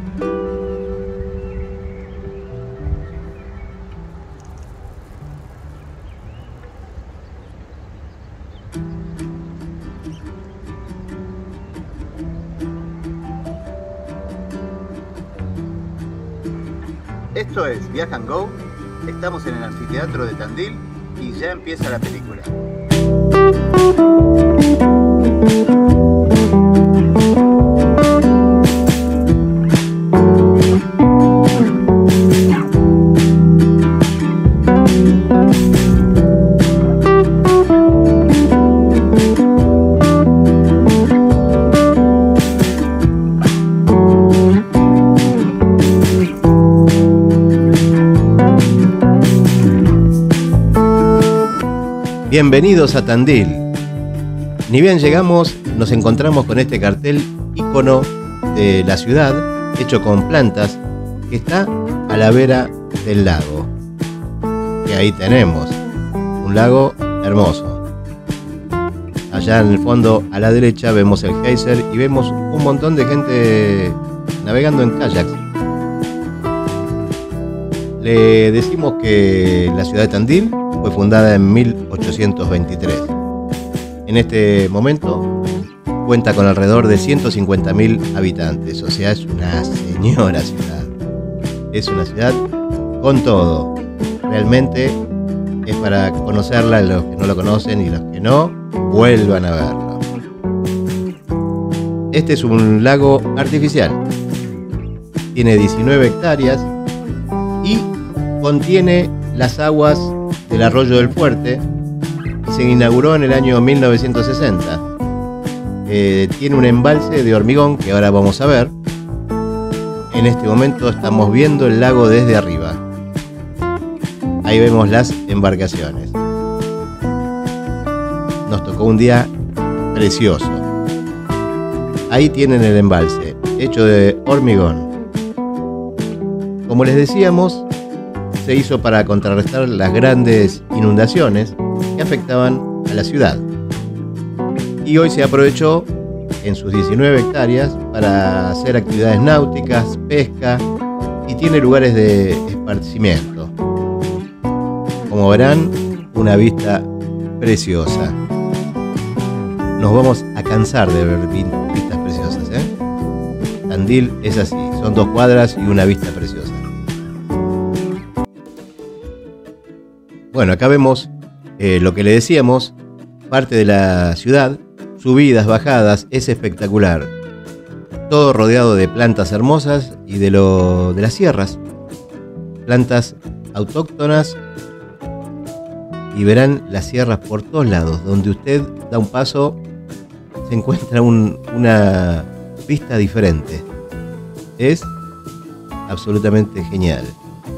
Esto es Viaja and Go, estamos en el anfiteatro de Tandil y ya empieza la película. Bienvenidos a Tandil. Ni bien llegamos, nos encontramos con este cartel ícono de la ciudad, hecho con plantas, que está a la vera del lago. Y ahí tenemos un lago hermoso. Allá en el fondo, a la derecha, vemos el geyser y vemos un montón de gente navegando en kayaks. Le decimos que la ciudad de Tandil fue fundada en 1823. En este momento cuenta con alrededor de 150.000 habitantes, o sea, es una señora ciudad. Es una ciudad con todo. Realmente es para conocerla, los que no lo conocen y los que no, vuelvan a verlo. Este es un lago artificial. Tiene 19 hectáreas y contiene las aguas del Arroyo del Fuerte y se inauguró en el año 1960. Tiene un embalse de hormigón que ahora vamos a ver. En este momento estamos viendo el lago desde arriba. Ahí vemos las embarcaciones. Nos tocó un día precioso. Ahí tienen el embalse, hecho de hormigón. Como les decíamos, se hizo para contrarrestar las grandes inundaciones que afectaban a la ciudad. Y hoy se aprovechó en sus 19 hectáreas para hacer actividades náuticas, pesca y tiene lugares de esparcimiento. Como verán, una vista preciosa. Nos vamos a cansar de ver vistas preciosas, ¿eh? Tandil es así, son 2 cuadras y una vista preciosa. Bueno, acá vemos lo que le decíamos, parte de la ciudad, subidas, bajadas, es espectacular. Todo rodeado de plantas hermosas y de las sierras, plantas autóctonas, y verán las sierras por todos lados. Donde usted da un paso, se encuentra una vista diferente. Es absolutamente genial.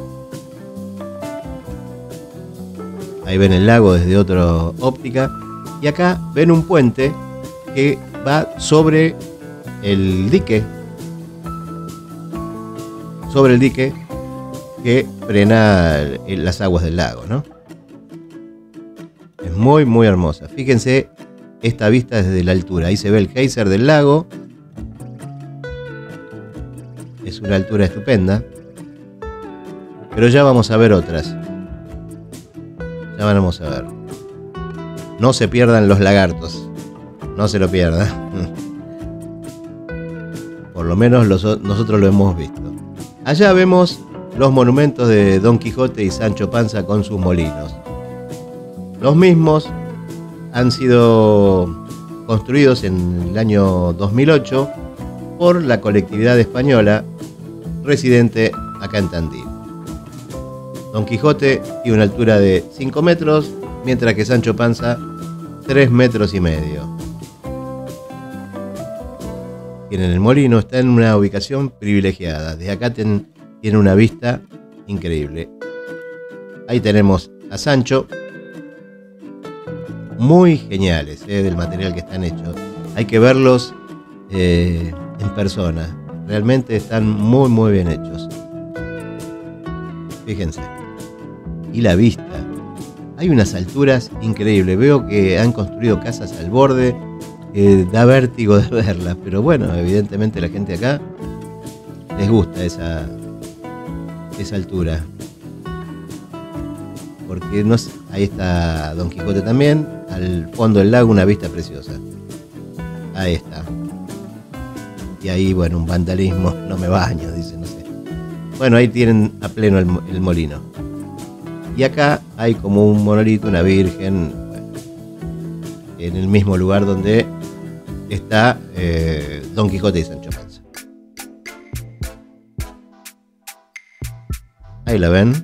Ahí ven el lago desde otra óptica. Y acá ven un puente que va sobre el dique. Sobre el dique que frena las aguas del lago, ¿no? Es muy, muy hermosa. Fíjense esta vista desde la altura. Ahí se ve el geyser del lago. Es una altura estupenda. Pero ya vamos a ver otras. Ya vamos a ver. No se pierdan los lagartos. No se lo pierdan. Por lo menos nosotros lo hemos visto. Allá vemos los monumentos de Don Quijote y Sancho Panza con sus molinos. Los mismos han sido construidos en el año 2008 por la colectividad española residente acá en Tandil. Don Quijote tiene una altura de 5 metros, mientras que Sancho Panza 3,5 metros. Tienen el molino, está en una ubicación privilegiada. Desde acá tiene una vista increíble. Ahí tenemos a Sancho. Muy geniales, del material que están hechos. Hay que verlos en persona. Realmente están muy, muy bien hechos. Fíjense. Y la vista. Hay unas alturas increíbles. Veo que han construido casas al borde. Da vértigo de verlas. Pero bueno, evidentemente la gente acá les gusta esa altura. Porque no sé, ahí está Don Quijote también, al fondo del lago una vista preciosa. Ahí está. Y ahí, bueno, un vandalismo, no me baño, dice, no sé. Bueno, ahí tienen a pleno el molino. Y acá hay como un monolito, una virgen, bueno, en el mismo lugar donde está Don Quijote y Sancho Panza. Ahí la ven.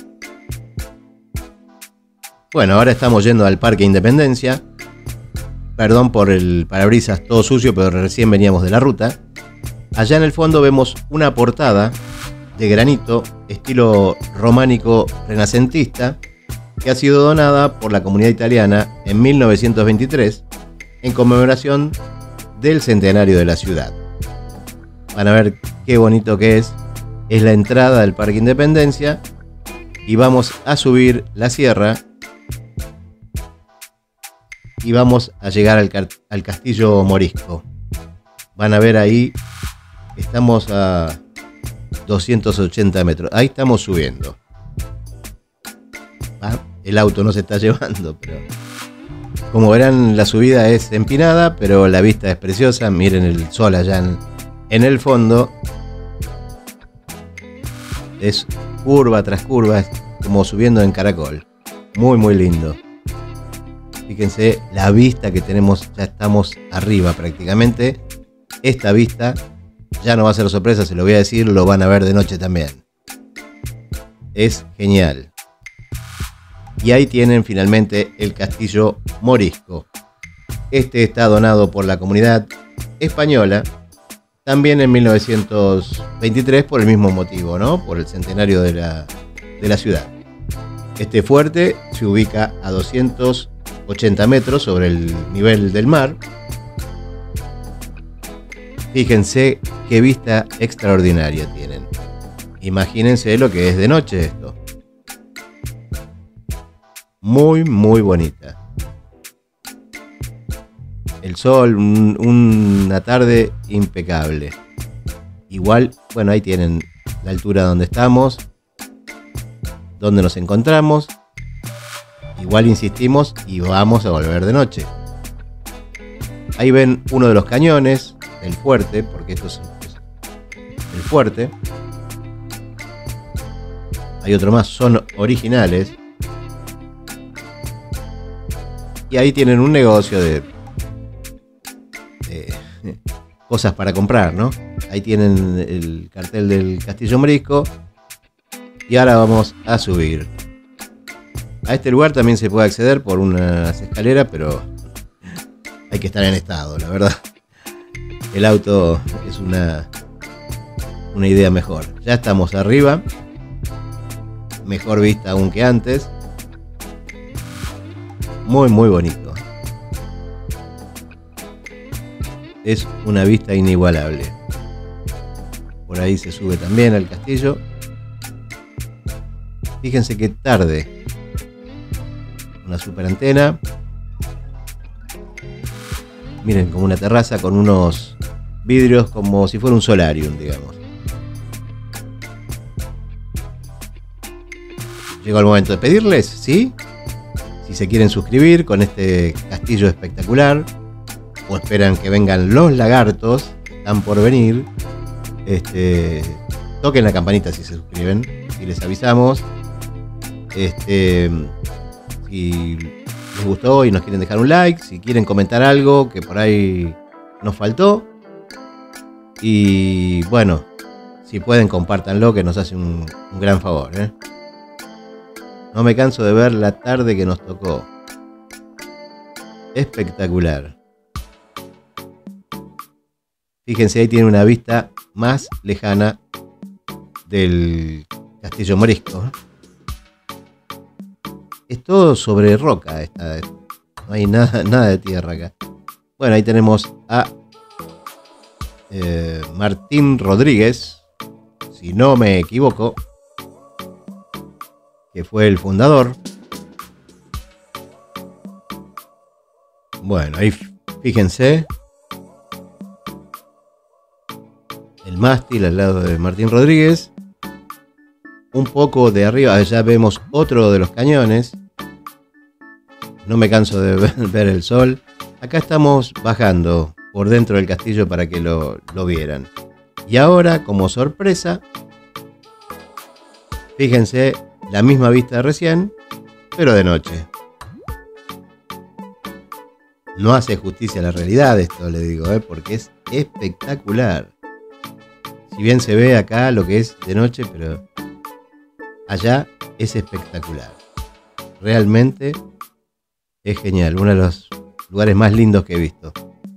Bueno, ahora estamos yendo al Parque Independencia. Perdón por el parabrisas todo sucio, pero recién veníamos de la ruta. Allá en el fondo vemos una portada de granito, estilo románico renacentista, que ha sido donada por la comunidad italiana en 1923 en conmemoración del centenario de la ciudad. Van a ver qué bonito que es. Es la entrada del Parque Independencia y vamos a subir la sierra y vamos a llegar al Castillo Morisco. Van a ver ahí, estamos a 280 metros. Ahí estamos subiendo. El auto no se está llevando, pero como verán, la subida es empinada, pero la vista es preciosa. Miren el sol allá en el fondo. Es curva tras curva, es como subiendo en caracol. Muy, muy lindo. Fíjense la vista que tenemos, ya estamos arriba prácticamente. Esta vista ya no va a ser sorpresa, se lo voy a decir, lo van a ver de noche también. Es genial. Y ahí tienen finalmente el Castillo Morisco. Este está donado por la comunidad española, también en 1923 por el mismo motivo, ¿no? Por el centenario de la ciudad. Este fuerte se ubica a 280 metros sobre el nivel del mar. Fíjense qué vista extraordinaria tienen. Imagínense lo que es de noche esto. Muy, muy bonita. El sol, una tarde impecable. Igual, bueno, ahí tienen la altura donde estamos, donde nos encontramos. Igual insistimos y vamos a volver de noche. Ahí ven uno de los cañones del fuerte, porque esto es el fuerte. Hay otro más, son originales. Y ahí tienen un negocio de cosas para comprar, ¿no? Ahí tienen el cartel del Castillo Morisco. Y ahora vamos a subir. A este lugar también se puede acceder por unas escaleras, pero hay que estar en estado, la verdad. El auto es una idea mejor. Ya estamos arriba. Mejor vista aún que antes. Muy, muy bonito. Es una vista inigualable. Por ahí se sube también al castillo. Fíjense qué tarde. Una super antena. Miren, como una terraza con unos vidrios como si fuera un solarium, digamos. Llegó el momento de pedirles, ¿sí? Si se quieren suscribir con este castillo espectacular, o esperan que vengan los lagartos, están por venir, toquen la campanita si se suscriben, y les avisamos. Si les gustó y nos quieren dejar un like, si quieren comentar algo que por ahí nos faltó, y bueno, si pueden compártanlo, que nos hace un gran favor, ¿eh? No me canso de ver la tarde que nos tocó. Espectacular. Fíjense, ahí tiene una vista más lejana del Castillo Morisco. Es todo sobre roca. No hay nada de tierra acá. Bueno, ahí tenemos a Martín Rodríguez, si no me equivoco, que fue el fundador. Bueno, ahí fíjense el mástil al lado de Martín Rodríguez. Un poco de arriba, allá vemos otro de los cañones. No me canso de ver el sol. Acá estamos bajando por dentro del castillo para que lo vieran. Y ahora, como sorpresa, fíjense, la misma vista de recién, pero de noche. No hace justicia a la realidad esto, le digo, porque es espectacular. Si bien se ve acá lo que es de noche, pero allá es espectacular. Realmente es genial, uno de los lugares más lindos que he visto.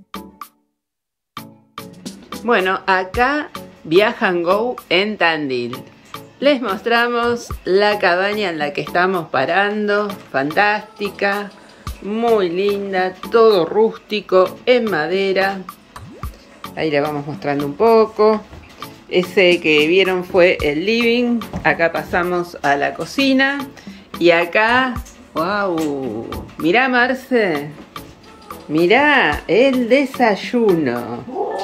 Bueno, acá Viajan Go en Tandil. Les mostramos la cabaña en la que estamos parando, fantástica, muy linda, todo rústico, en madera. Ahí le vamos mostrando un poco. Ese que vieron fue el living. Acá pasamos a la cocina. Y acá, wow, mirá Marce, mirá el desayuno.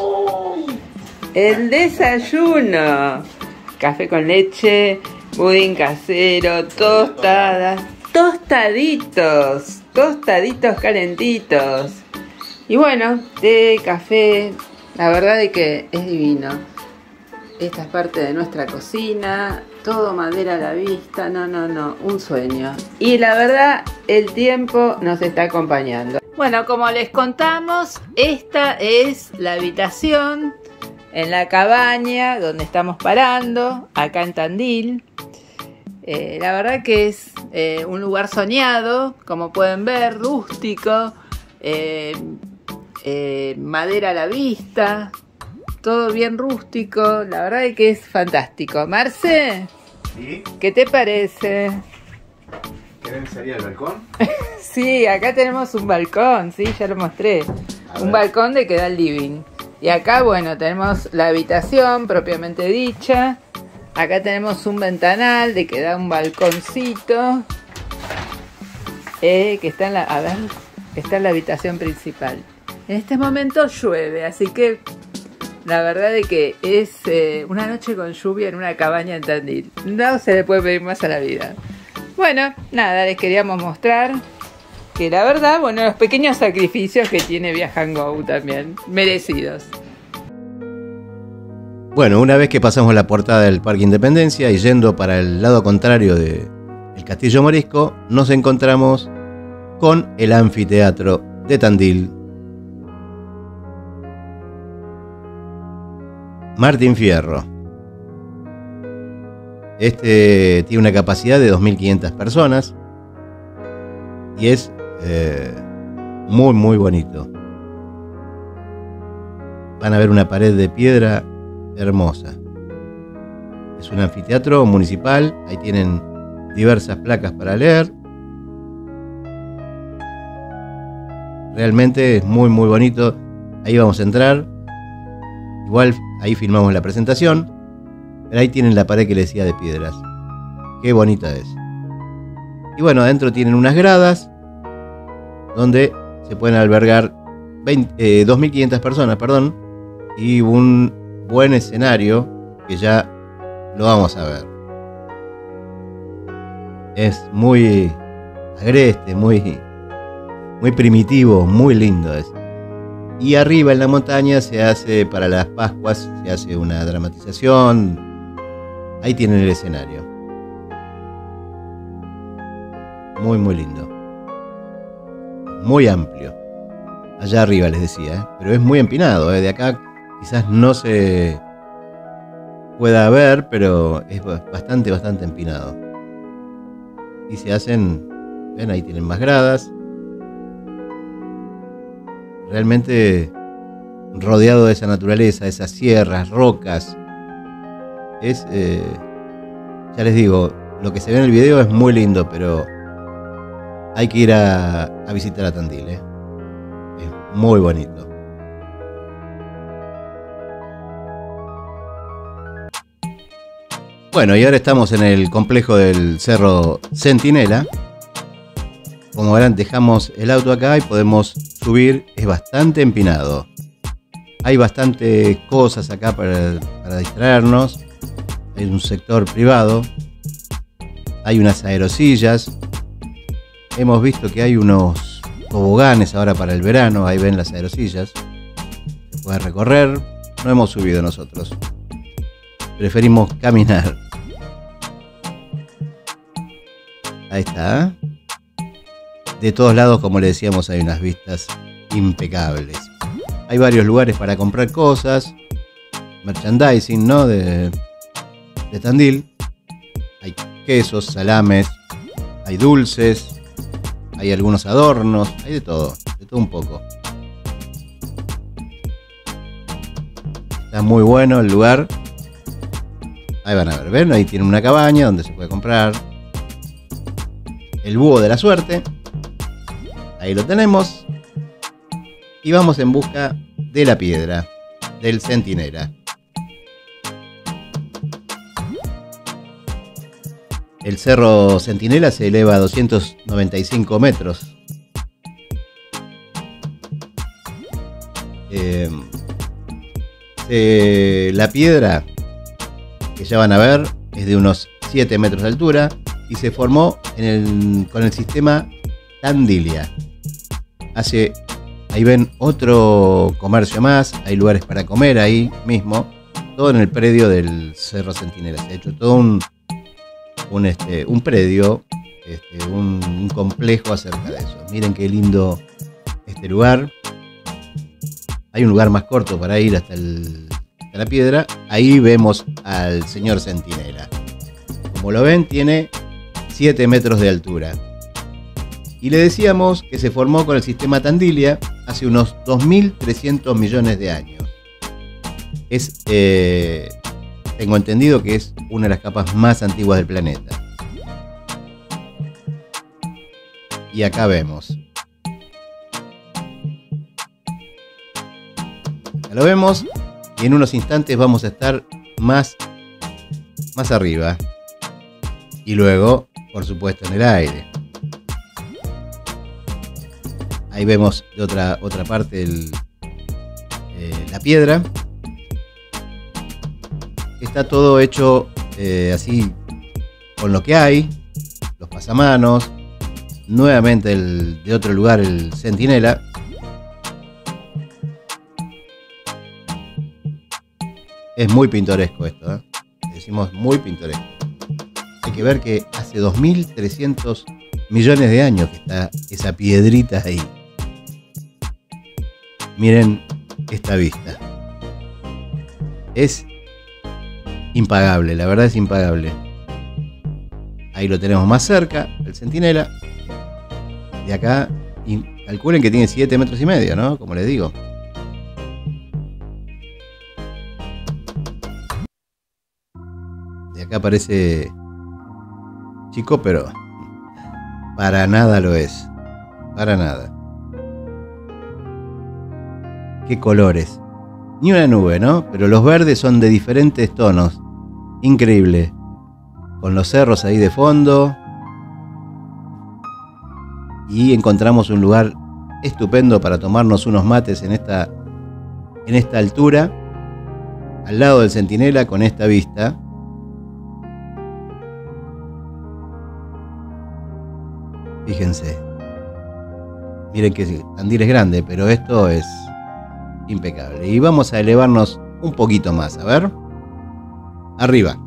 El desayuno. Café con leche, budín casero, tostadas, tostaditos calentitos. Y bueno, té, café, la verdad es que es divino. Esta es parte de nuestra cocina, todo madera a la vista, no, un sueño. Y la verdad, el tiempo nos está acompañando. Bueno, como les contamos, esta es la habitación en la cabaña donde estamos parando, acá en Tandil. La verdad que es un lugar soñado, como pueden ver, rústico, madera a la vista, todo bien rústico, la verdad es que es fantástico. Marce, ¿Sí? ¿Qué te parece? ¿Querés salir al balcón? Sí, acá tenemos un balcón, sí, ya lo mostré. Un balcón de que da al living. Y acá, bueno, tenemos la habitación propiamente dicha. Acá tenemos un ventanal de que da un balconcito. Que está en la, a ver, está en la habitación principal. En este momento llueve, así que la verdad es que es una noche con lluvia en una cabaña en Tandil. No se le puede pedir más a la vida. Bueno, nada, les queríamos mostrar que la verdad, bueno, los pequeños sacrificios que tiene Viajan Go también, merecidos. Bueno, una vez que pasamos la portada del Parque Independencia y yendo para el lado contrario del Castillo Morisco, nos encontramos con el anfiteatro de Tandil. Martín Fierro. Este tiene una capacidad de 2.500 personas y es muy bonito. Van a ver una pared de piedra hermosa. Es un anfiteatro municipal, ahí tienen diversas placas para leer. Realmente es muy bonito. Ahí vamos a entrar. Igual ahí filmamos la presentación. Pero ahí tienen la pared que les decía de piedras. Qué bonita es. Y bueno, adentro tienen unas gradas donde se pueden albergar 2.500 personas, y un buen escenario que ya lo vamos a ver. Es muy agreste, muy primitivo, muy lindo es. Y arriba en la montaña se hace, para las Pascuas, se hace una dramatización. Ahí tienen el escenario. Muy lindo. Muy amplio. Allá arriba les decía, pero es muy empinado. De acá quizás no se pueda ver, pero es bastante empinado. Y se hacen, ven, ahí tienen más gradas. Realmente rodeado de esa naturaleza, esas sierras, rocas. Es, ya les digo, lo que se ve en el video es muy lindo, pero hay que ir a visitar a Tandil, Es muy bonito. Bueno, y ahora estamos en el complejo del Cerro Centinela. Como verán, dejamos el auto acá y podemos subir. Es bastante empinado. Hay bastantes cosas acá para distraernos. Hay un sector privado. Hay unas aerosillas. Hemos visto que hay unos toboganes ahora para el verano. Ahí ven las aerosillas. Se puede recorrer. No hemos subido nosotros. Preferimos caminar. Ahí está. De todos lados, como le decíamos, hay unas vistas impecables. Hay varios lugares para comprar cosas. Merchandising, ¿no? De Tandil. Hay quesos, salames. Hay dulces. Hay algunos adornos. Hay de todo un poco. Está muy bueno el lugar. Ahí van a ver, ¿ven? Ahí tiene una cabaña donde se puede comprar. El búho de la suerte. Ahí lo tenemos. Y vamos en busca de la piedra del Centinela. El cerro Centinela se eleva a 295 metros. La piedra, que ya van a ver, es de unos 7 metros de altura y se formó con el sistema Tandilia. Ahí ven otro comercio más, hay lugares para comer ahí mismo, todo en el predio del Cerro Centinela. Se ha hecho todo un predio, un complejo acerca de eso. Miren qué lindo este lugar. Hay un lugar más corto para ir hasta la piedra. Ahí vemos al señor Centinela. Como lo ven, tiene 7 metros de altura. Y le decíamos que se formó con el sistema Tandilia hace unos 2.300 millones de años. Tengo entendido que es una de las capas más antiguas del planeta. Y acá vemos. Acá lo vemos. Y en unos instantes vamos a estar más arriba. Y luego, por supuesto, en el aire. Ahí vemos de otra parte la piedra. Está todo hecho así con lo que hay. Los pasamanos. Nuevamente de otro lugar el Centinela. Es muy pintoresco esto, ¿eh? Decimos muy pintoresco. Hay que ver que hace 2.300 millones de años que está esa piedrita ahí. Miren esta vista. Es impagable, la verdad es impagable. Ahí lo tenemos más cerca, el Centinela. De acá, y calculen que tiene 7 metros y medio, ¿no? Como les digo. De acá parece chico, pero para nada lo es. Para nada. Qué colores. Ni una nube, ¿no? Pero los verdes son de diferentes tonos. Increíble. Con los cerros ahí de fondo. Y encontramos un lugar estupendo para tomarnos unos mates en esta altura. Al lado del Centinela con esta vista. Fíjense. Miren que Tandil es grande, pero esto es impecable. Y vamos a elevarnos un poquito más. A ver. Arriba.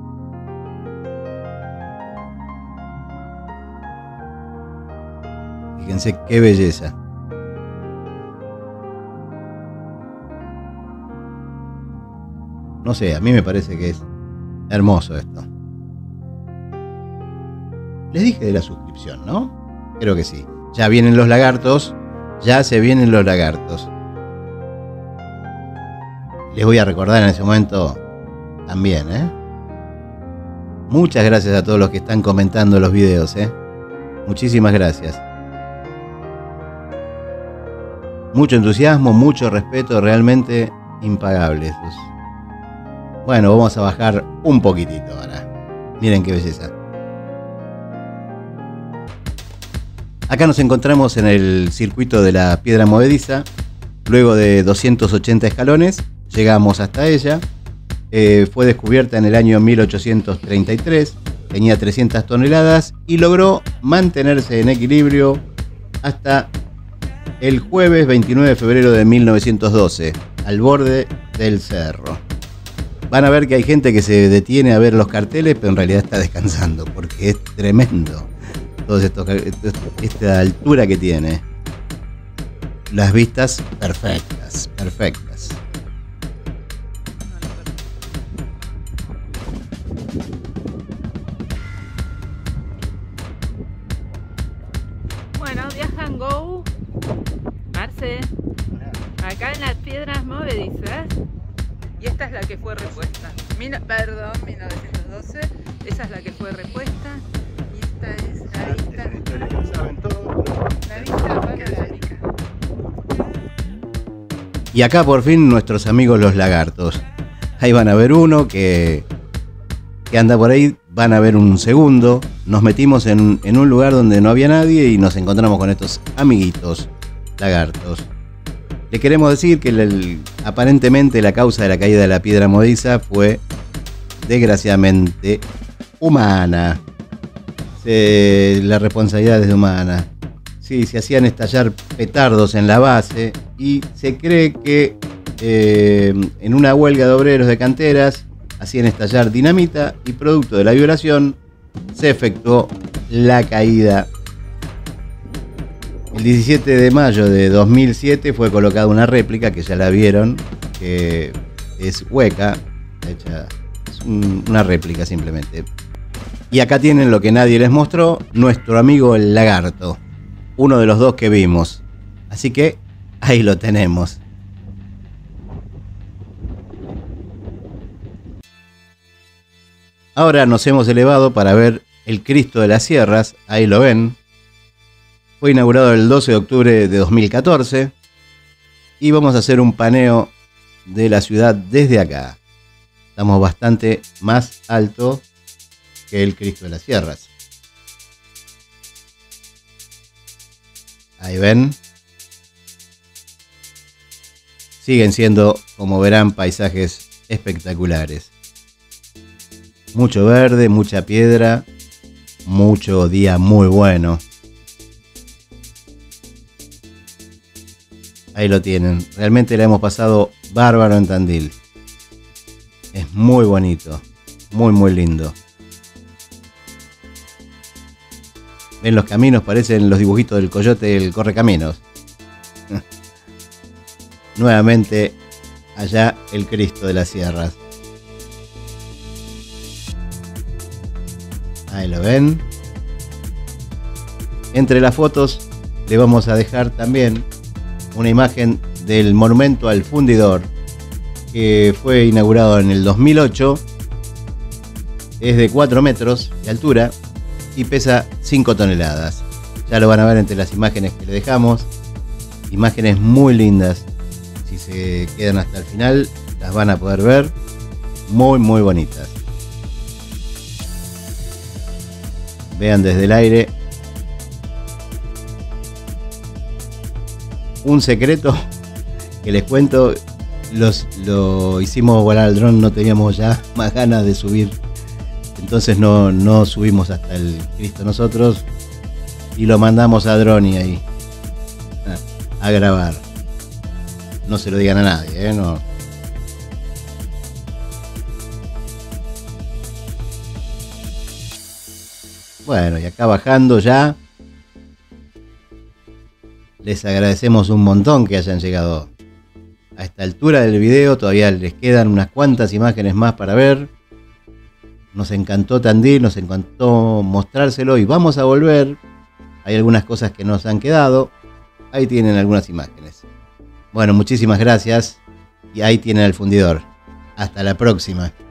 Fíjense qué belleza. No sé, a mí me parece que es hermoso esto. Les dije de la suscripción, ¿no? Creo que sí. Ya vienen los lagartos. Ya se vienen los lagartos. Les voy a recordar en ese momento también, ¿eh? Muchas gracias a todos los que están comentando los videos, ¿eh? Muchísimas gracias. Mucho entusiasmo, mucho respeto, realmente impagables. Bueno, vamos a bajar un poquitito ahora. Miren qué belleza. Acá nos encontramos en el circuito de la piedra movediza. Luego de 280 escalones, llegamos hasta ella. Fue descubierta en el año 1833, tenía 300 toneladas y logró mantenerse en equilibrio hasta el jueves 29 de febrero de 1912, al borde del cerro. Van a ver que hay gente que se detiene a ver los carteles, pero en realidad está descansando, porque es tremendo toda esta altura que tiene. Las vistas perfectas, perfectas. Bueno, Viajan Go, Marce, acá en las piedras movedizas, y esta es la que fue repuesta. Perdón, 1912, esa es la que fue repuesta, y esta es la vista panorámica. Y acá por fin nuestros amigos los lagartos. Ahí van a ver uno que anda por ahí, van a ver un segundo. Nos metimos en un lugar donde no había nadie y nos encontramos con estos amiguitos lagartos. Le queremos decir que aparentemente la causa de la caída de la piedra movediza fue desgraciadamente humana. La responsabilidad es humana. Sí, se hacían estallar petardos en la base y se cree que en una huelga de obreros de canteras hacían estallar dinamita y producto de la vibración se efectuó la caída. El 17 de mayo de 2007 fue colocada una réplica que ya la vieron, que es hueca, hecha, es una réplica simplemente. Y acá tienen lo que nadie les mostró, nuestro amigo el lagarto. Uno de los dos que vimos. Así que ahí lo tenemos. Ahora nos hemos elevado para ver el Cristo de las Sierras. Ahí lo ven. Fue inaugurado el 12 de octubre de 2014. Y vamos a hacer un paneo de la ciudad desde acá. Estamos bastante más alto que el Cristo de las Sierras. Ahí ven. Siguen siendo, como verán, paisajes espectaculares. Mucho verde, mucha piedra, mucho día muy bueno. Ahí lo tienen. Realmente la hemos pasado bárbaro en Tandil. Es muy bonito, muy muy lindo. Ven los caminos, parecen los dibujitos del coyote y el correcaminos. Nuevamente, allá el Cristo de las Sierras. Ahí lo ven. Entre las fotos le vamos a dejar también una imagen del monumento al fundidor, que fue inaugurado en el 2008. Es de 4 metros de altura y pesa 5 toneladas. Ya lo van a ver entre las imágenes que le dejamos. Imágenes muy lindas. Si se quedan hasta el final, las van a poder ver. Muy, muy bonitas. Vean desde el aire. Un secreto que les cuento. Lo hicimos volar al dron. No teníamos ya más ganas de subir. Entonces no subimos hasta el Cristo nosotros y lo mandamos a Droni ahí a grabar. No se lo digan a nadie, no. Bueno, y acá bajando ya, les agradecemos un montón que hayan llegado a esta altura del video. Todavía les quedan unas cuantas imágenes más para ver. Nos encantó Tandil, nos encantó mostrárselo y vamos a volver. Hay algunas cosas que nos han quedado. Ahí tienen algunas imágenes. Bueno, muchísimas gracias y ahí tienen el fundidor. Hasta la próxima.